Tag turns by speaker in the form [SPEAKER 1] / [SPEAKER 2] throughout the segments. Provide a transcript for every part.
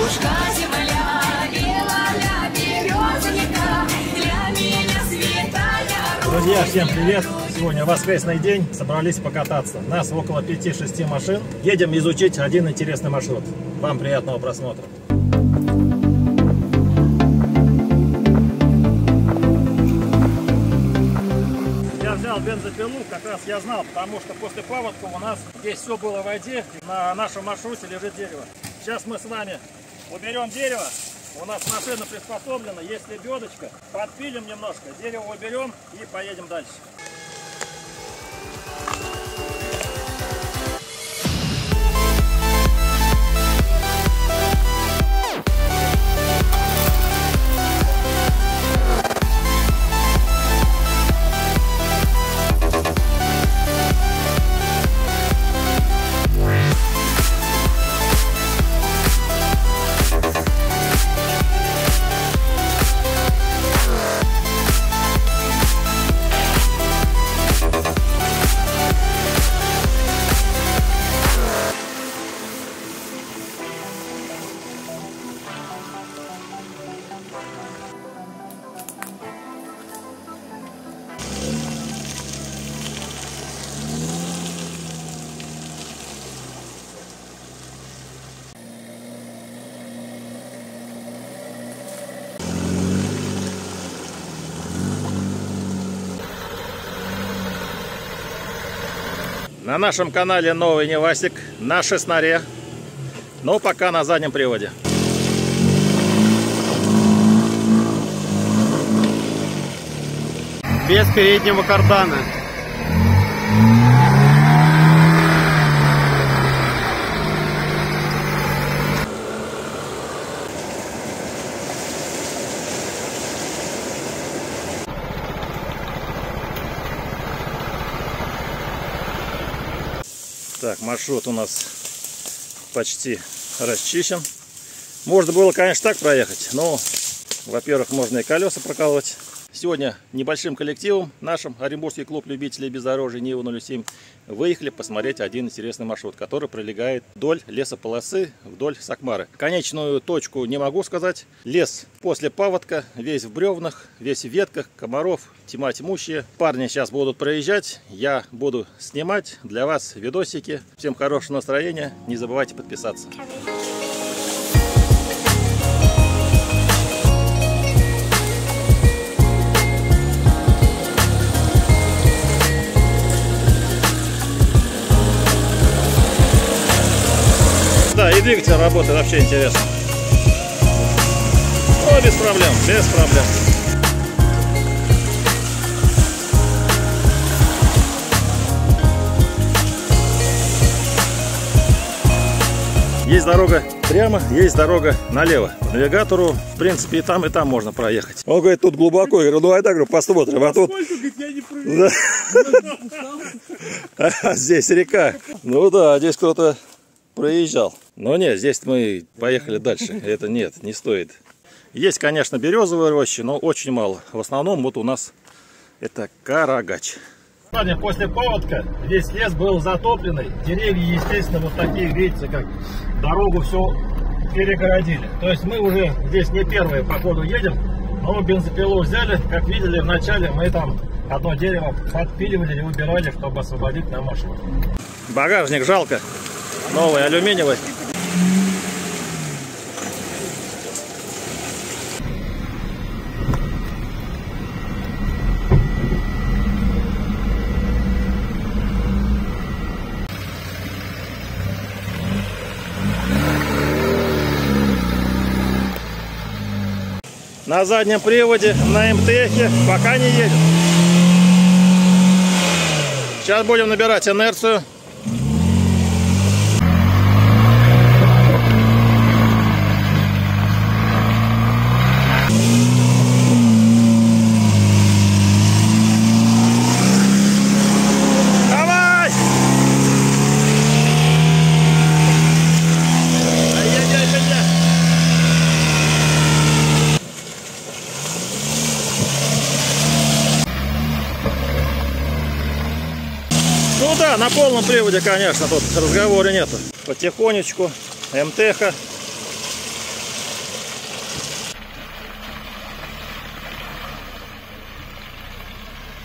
[SPEAKER 1] Матушка земля, белая березонька, для меня святая.
[SPEAKER 2] Друзья, всем привет! Сегодня воскресный день, собрались покататься. Нас около 5-6 машин. Едем изучить один интересный маршрут. Вам приятного просмотра. Я взял бензопилу, как раз я знал, потому что после паводка у нас здесь все было в воде, и на нашем маршруте лежит дерево. Сейчас мы с вами уберем дерево. У нас машина приспособлена, есть лебедочка. Подпилим немножко, дерево уберем и поедем дальше. На нашем канале новый Невасик на шестнаре, но пока на заднем приводе.
[SPEAKER 3] Без переднего кардана.
[SPEAKER 2] Так, маршрут у нас почти расчищен. Можно было, конечно, так проехать, но, во-первых, можно и колеса прокалывать. Сегодня небольшим коллективом нашим Оренбургский клуб любителей бездорожья Нива 07 выехали посмотреть один интересный маршрут, который пролегает вдоль лесополосы, вдоль Сакмары. Конечную точку не могу сказать. Лес после паводка, весь в бревнах, весь в ветках, комаров, тьма тьмущая. Парни сейчас будут проезжать, я буду снимать для вас видосики. Всем хорошего настроения, не забывайте подписаться. Да, и двигатель работает вообще интересно. О, без проблем, без проблем. Есть дорога прямо, есть дорога налево. По навигатору, в принципе, и там можно проехать. Он говорит, тут глубоко. Я говорю, ну, так, говорю, посмотрим. А тут... А здесь река. Ну да, здесь кто-то проезжал. Но нет, здесь мы поехали дальше. Это нет, не стоит. Есть, конечно, березовые рощи, но очень мало. В основном вот у нас это Карагач. Сегодня после паводка весь лес был затопленный. Деревья, естественно, вот такие, видите, как дорогу все перегородили. То есть мы уже здесь не первые по ходу едем, но бензопилу взяли. Как видели, вначале мы там одно дерево подпиливали и убирали, чтобы освободить нам маршрут. Багажник жалко. Новый алюминиевый. На заднем приводе, на МТХе пока не едет. Сейчас будем набирать инерцию. Ну да, на полном приводе, конечно, тут разговора нету. Потихонечку, МТХ.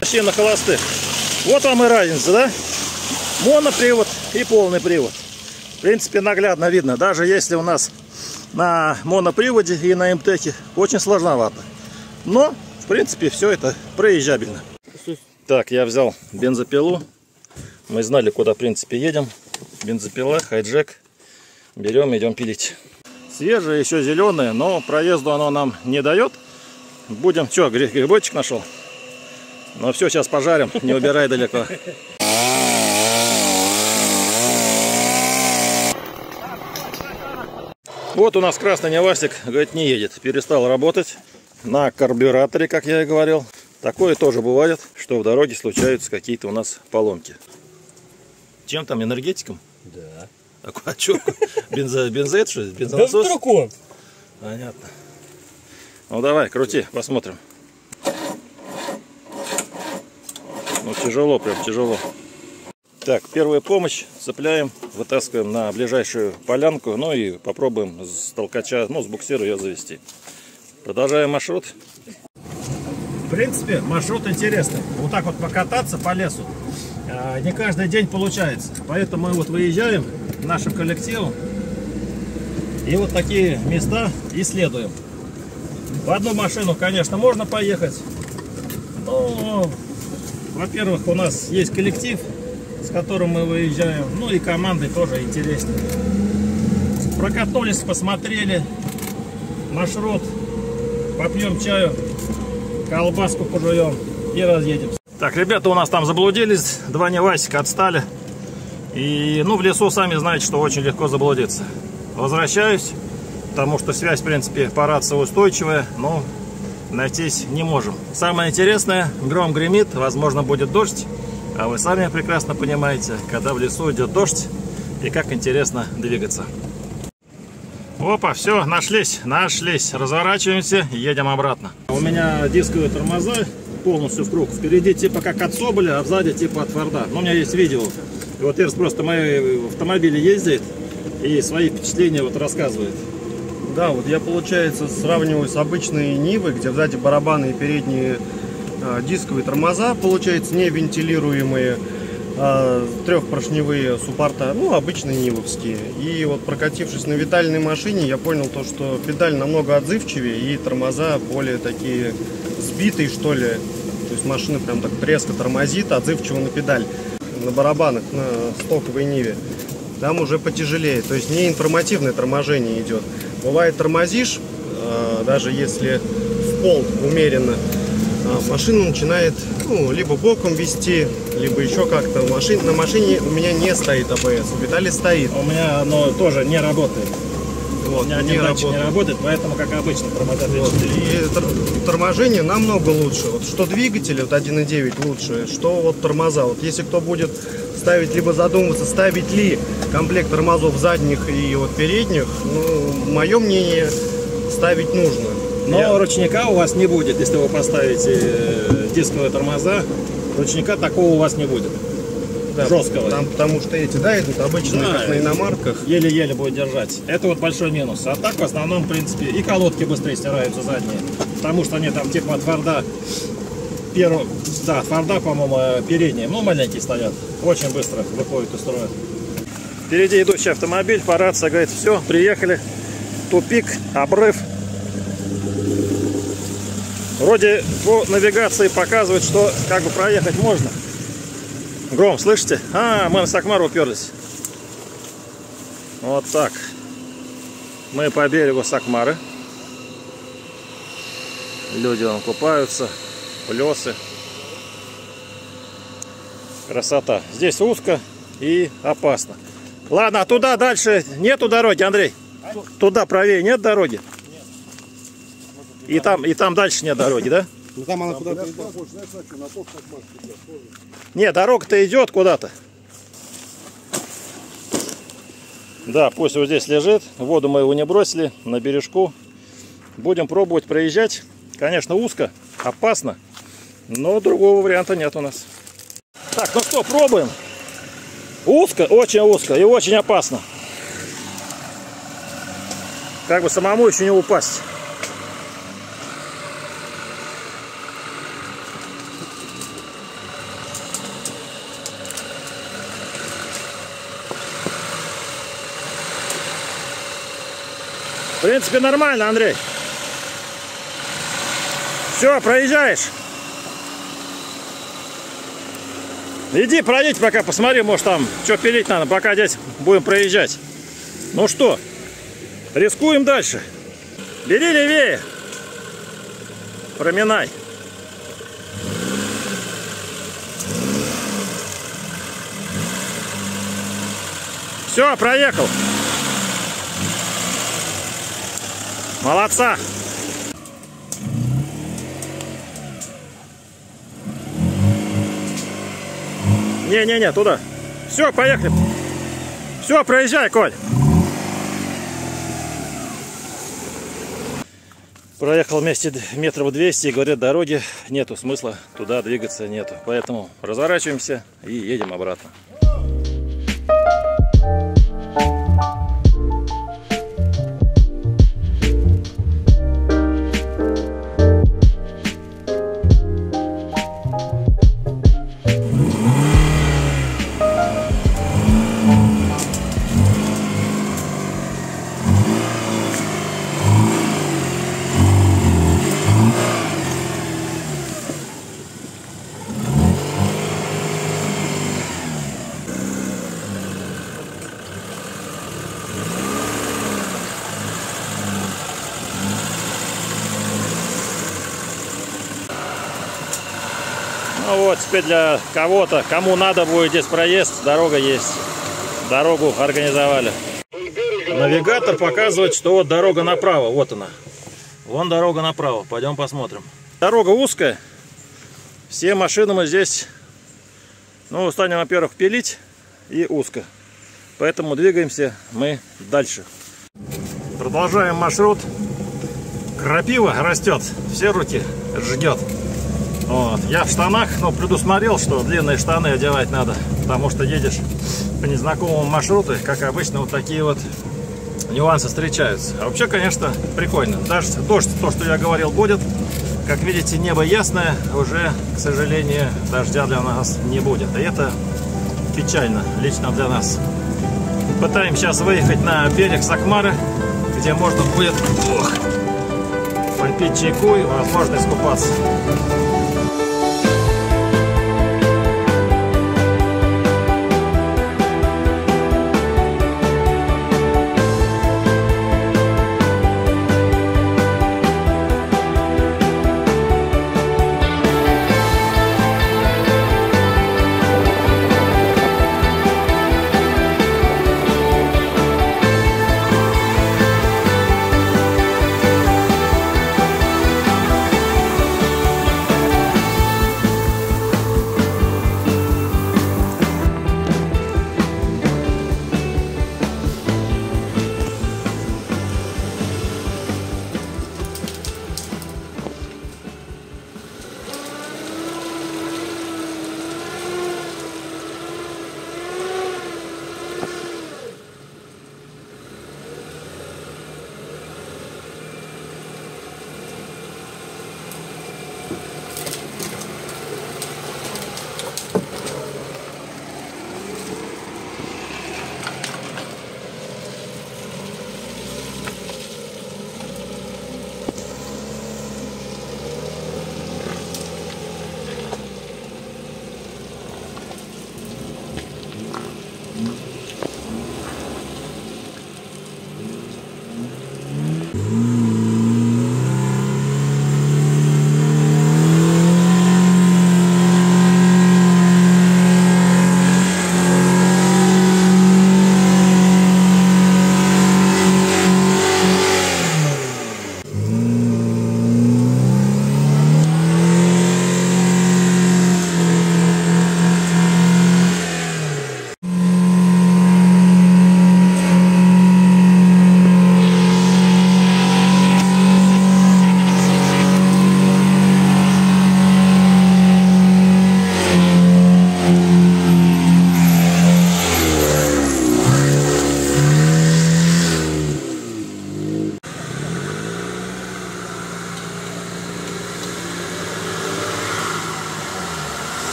[SPEAKER 2] Вообще на холостых. Вот вам и разница, да? Монопривод и полный привод. В принципе, наглядно видно. Даже если у нас на моноприводе и на МТЭКе очень сложновато. Но, в принципе, все это проезжабельно. Так, я взял бензопилу. Мы знали, куда, в принципе, едем. Бензопила, хайджек. Берем, идем пилить. Свежее, еще зеленое, но проезду оно нам не дает. Будем, что, грибочек нашел? Ну все, сейчас пожарим, не убирай далеко. Вот у нас красный Невасик, говорит, не едет. Перестал работать на карбюраторе, как я и говорил. Такое тоже бывает, что в дороге случаются какие-то у нас поломки. Чем там, энергетиком?
[SPEAKER 4] Да.
[SPEAKER 2] А что? Бензет, что ли? Бензонасос?
[SPEAKER 4] Да вдруг.
[SPEAKER 2] Понятно. Ну давай, крути, посмотрим. Ну тяжело, прям тяжело. Так, первая помощь. Цепляем, вытаскиваем на ближайшую полянку. Ну и попробуем с толкача, ну с буксира ее завести. Продолжаем маршрут. В принципе, маршрут интересный. Вот так вот покататься по лесу не каждый день получается. Поэтому мы вот выезжаем нашим коллективом и вот такие места исследуем. В одну машину, конечно, можно поехать. Но, во-первых, у нас есть коллектив, с которым мы выезжаем. Ну и командой тоже интереснее. Прокатнулись, посмотрели маршрут, попьем чаю, колбаску пожуем и разъедемся. Так, ребята у нас там заблудились, два Невасика отстали. И, ну, в лесу, сами знаете, что очень легко заблудиться. Возвращаюсь, потому что связь, в принципе, по рации устойчивая, но найтись не можем. Самое интересное, гром гремит, возможно, будет дождь. А вы сами прекрасно понимаете, когда в лесу идет дождь и как интересно двигаться. Опа, все, нашлись. Разворачиваемся и едем обратно. У меня дисковые тормоза полностью в круг. Впереди типа как от Соболя, а сзади типа от Форда. Но у меня есть видео. И вот Ирс просто мои автомобили ездит и свои впечатления вот рассказывает.
[SPEAKER 3] Да, вот я, получается, сравниваю с обычной Нивой, где сзади барабаны и передние дисковые тормоза, получается, не вентилируемые, трехпоршневые суппорта, ну, обычные нивовские. И вот прокатившись на витальной машине, я понял то, что педаль намного отзывчивее и тормоза более такие сбитые, что ли. То есть машина прям так резко тормозит, отзывчиво на педаль. На барабанах, на стоковой Ниве, там уже потяжелее. То есть не информативное торможение идет. Бывает, тормозишь, даже если в пол умеренно, машина начинает, ну, либо боком вести, либо еще как-то. На машине у меня не стоит АБС, у Виталия стоит.
[SPEAKER 2] У меня оно тоже не работает.
[SPEAKER 3] Вот,
[SPEAKER 2] у меня не работает, поэтому, как обычно, тормозят.
[SPEAKER 3] Вот. И торможение намного лучше. Вот что двигатель, вот 1.9 лучше, что вот тормоза. Вот если кто будет ставить, либо задумываться, ставить ли комплект тормозов задних и вот передних, ну, мое мнение, ставить нужно.
[SPEAKER 2] Но ручника у вас не будет, если вы поставите дисковые тормоза. Ручника такого у вас не будет.
[SPEAKER 3] Да,
[SPEAKER 2] жесткого.
[SPEAKER 3] Там, потому что эти, да, идут обычные,
[SPEAKER 2] да,
[SPEAKER 3] как на иномарках.
[SPEAKER 2] Еле-еле будет держать. Это вот большой минус. А так, в основном, в принципе, и колодки быстрее стираются задние. Потому что они там типа от Форда, Форда, по-моему, передние, ну, маленькие стоят. Очень быстро выходят из строя. Впереди идущий автомобиль, по рации говорит, все, приехали. Тупик, обрыв. Вроде по навигации показывает, что как бы проехать можно. Гром, слышите? Мы на Сакмар уперлись. Вот так. Мы по берегу Сакмары. Люди вон купаются, плесы. Красота. Здесь узко и опасно. Ладно, а туда дальше нету дороги, Андрей? Туда правее нет дороги? И там дальше нет дороги, да?
[SPEAKER 4] Ну там она куда-то идет.
[SPEAKER 2] Не, дорога-то идет куда-то. Да, пусть вот здесь лежит. Воду мы его не бросили на бережку. Будем пробовать проезжать. Конечно, узко, опасно, но другого варианта нет у нас. Так, ну что, пробуем. Узко, очень узко и очень опасно. Как бы самому еще не упасть. В принципе, нормально, Андрей. Все, проезжаешь. Иди проедь пока, посмотри, может там что пилить надо, пока здесь будем проезжать. Ну что, рискуем дальше. Бери левее. Проминай. Все, проехал. Молодца. Не-не-не, туда. Все, поехали. Все, проезжай, Коль. Проехал вместе метров 200 и говорят, дороги нету, смысла туда двигаться нету. Поэтому разворачиваемся и едем обратно. Ну вот, теперь для кого-то, кому надо будет здесь проезд, дорога есть. Дорогу организовали. Навигатор показывает, что вот дорога направо, вот она. Вон дорога направо, пойдем посмотрим. Дорога узкая, все машины мы здесь, ну, станем, во-первых, пилить, и узко. Поэтому двигаемся мы дальше. Продолжаем маршрут. Крапива растет, все руки ждет. Вот. Я в штанах, но предусмотрел, что длинные штаны одевать надо, потому что едешь по незнакомому маршруту, как обычно, вот такие вот нюансы встречаются. А вообще, конечно, прикольно. Даже дождь, то, что я говорил, будет. Как видите, небо ясное, уже, к сожалению, дождя для нас не будет. И это печально, лично для нас. Пытаемся сейчас выехать на берег Сакмары, где можно будет попить чайку и, возможно, искупаться.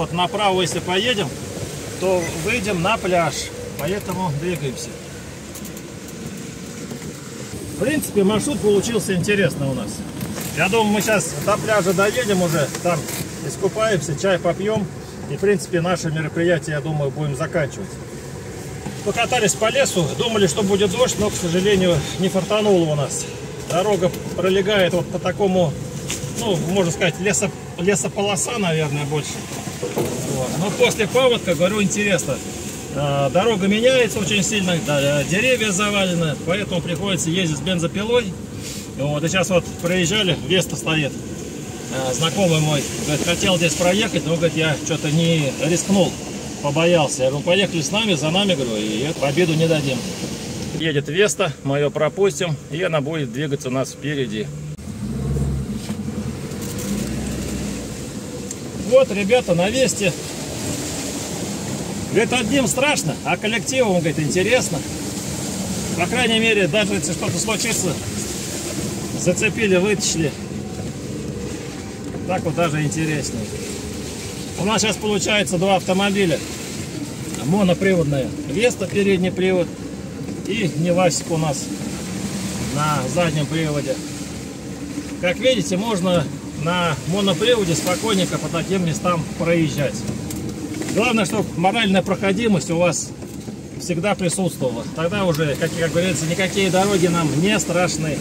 [SPEAKER 2] вот направо, если поедем, то выйдем на пляж. Поэтому двигаемся. В принципе, маршрут получился интересный у нас. Я думаю, мы сейчас до пляжа доедем уже, там искупаемся, чай попьем. И, в принципе, наше мероприятие, я думаю, будем заканчивать. Покатались по лесу, думали, что будет дождь, но, к сожалению, не фартануло у нас. Дорога пролегает вот по такому, ну, можно сказать, лесополоса, наверное, больше. Вот. Но после паводка, говорю, интересно. Дорога меняется очень сильно, деревья завалены, поэтому приходится ездить с бензопилой. Вот, и сейчас вот проезжали, Веста стоит, знакомый мой, говорит, хотел здесь проехать, но, говорит, я что-то не рискнул, побоялся. Я говорю, поехали с нами, за нами, говорю, и победу не дадим. Едет Веста, мы ее пропустим, и она будет двигаться у нас впереди. Вот, ребята, на Весте. Говорит, одним страшно, а коллективом, говорит, интересно. По крайней мере, даже если что-то случится, зацепили, вытащили. Так вот даже интереснее. У нас сейчас получается два автомобиля. Моноприводная Веста, передний привод, и Невасик у нас на заднем приводе. Как видите, можно на моноприводе спокойненько по таким местам проезжать. Главное, чтобы моральная проходимость у вас всегда присутствовала. Тогда уже, как говорится, никакие дороги нам не страшны.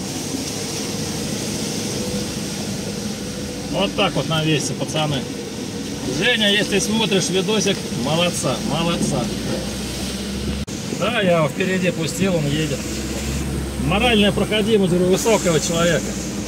[SPEAKER 2] Вот так вот на Весте, пацаны. Женя, если смотришь видосик, молодца, молодца. Да, я его впереди пустил, он едет. Моральная проходимость высокого человека.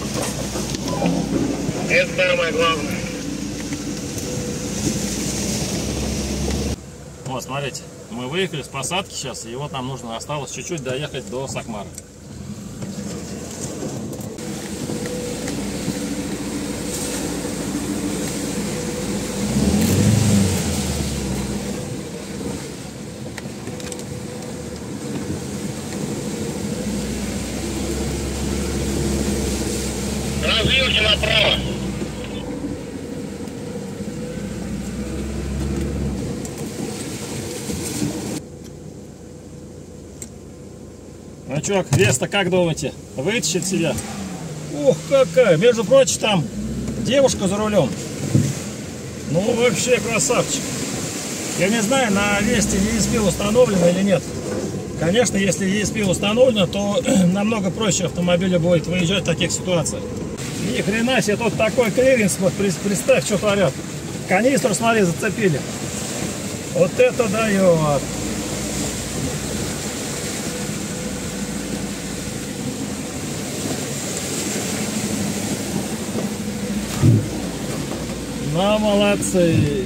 [SPEAKER 3] Это самое главное.
[SPEAKER 2] Вот, смотрите, мы выехали с посадки сейчас, и вот нам нужно осталось чуть-чуть доехать до Сакмара.
[SPEAKER 3] Развилки направо.
[SPEAKER 2] Ну что, Веста, как думаете, вытащит себя? Ух, какая! Между прочим, там девушка за рулем. Ну, вообще красавчик. Я не знаю, на Весте ESP установлено или нет. Конечно, если ESP установлено, то намного проще автомобилю будет выезжать в таких ситуациях. Ни хрена себе, тут такой клиренс, вот представь, что творят. Канистру, смотри, зацепили. Вот это дает. Ну, молодцы.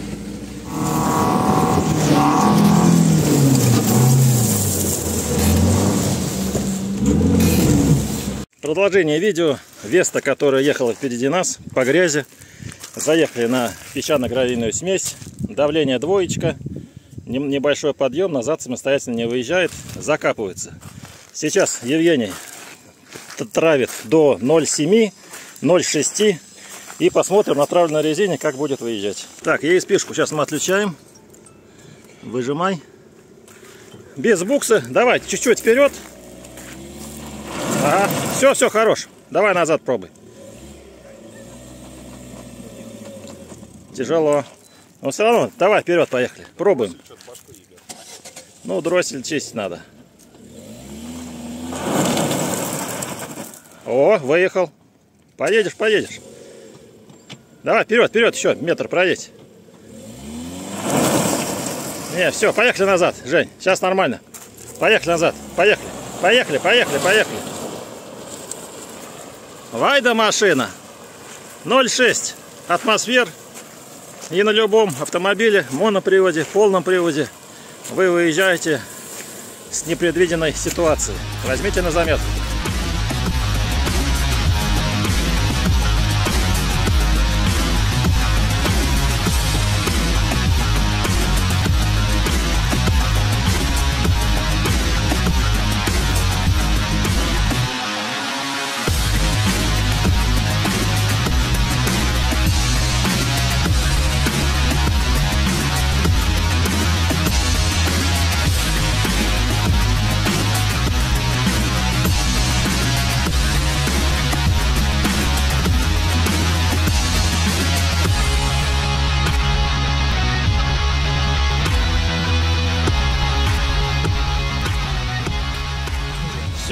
[SPEAKER 2] Продолжение видео. Веста, которая ехала впереди нас по грязи. Заехали на песчано-гравийную смесь. Давление двоечка. Небольшой подъем. Назад самостоятельно не выезжает. Закапывается. Сейчас Евгений травит до 0,7, 0,6. И посмотрим на травленной резине, как будет выезжать. Так, ESP-шку сейчас мы отключаем. Выжимай. Без букса. Давай, чуть-чуть вперед. Ага. Все, хорош. Давай назад пробуй. Тяжело. Но все равно, давай вперед, поехали. Пробуем. Ну, дроссель чистить надо. О, выехал. Поедешь. Давай, вперед, еще метр проедь. Не, все, поехали назад, Жень, сейчас нормально. Поехали назад, поехали. Вайда машина. 0,6 атмосфер. И на любом автомобиле, моноприводе, полном приводе вы выезжаете с непредвиденной ситуацией. Возьмите на заметку.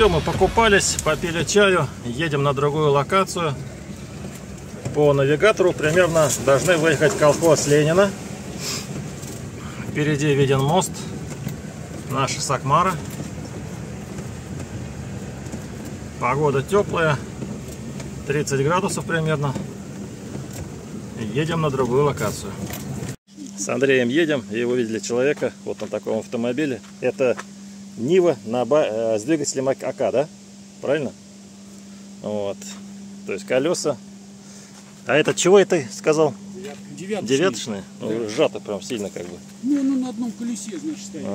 [SPEAKER 2] все, мы покупались, попили чаю, едем на другую локацию. По навигатору примерно должны выехать в колхоз Ленина. Впереди виден мост, наша Сакмара. Погода теплая, 30 градусов примерно. Едем на другую локацию. С Андреем едем, и увидели человека вот на таком автомобиле. Это Нива с двигателем АК, да? Правильно? Вот. То есть колеса. А это чего это сказал? Девяточные?
[SPEAKER 4] Да.
[SPEAKER 2] Ну, сжато прям сильно как бы.
[SPEAKER 4] Ну, оно на одном колесе, значит, стоит.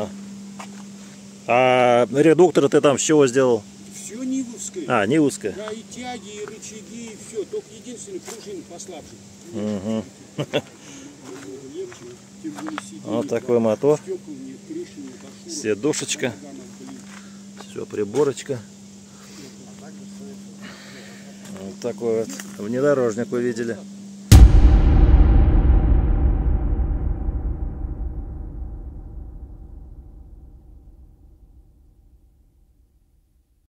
[SPEAKER 2] А редуктор ты там с чего сделал?
[SPEAKER 4] Все нивовское.
[SPEAKER 2] А, нивовское.
[SPEAKER 4] Да, и тяги, и рычаги, и все. Только единственное, пружина послабже.
[SPEAKER 2] Угу.
[SPEAKER 4] Легче, тем более сиденье,
[SPEAKER 2] Вот такой мотор.
[SPEAKER 4] стекол нет, крыши нет, ашуров.
[SPEAKER 2] Сидушечка. Все, приборочка. Вот такой вот внедорожник увидели.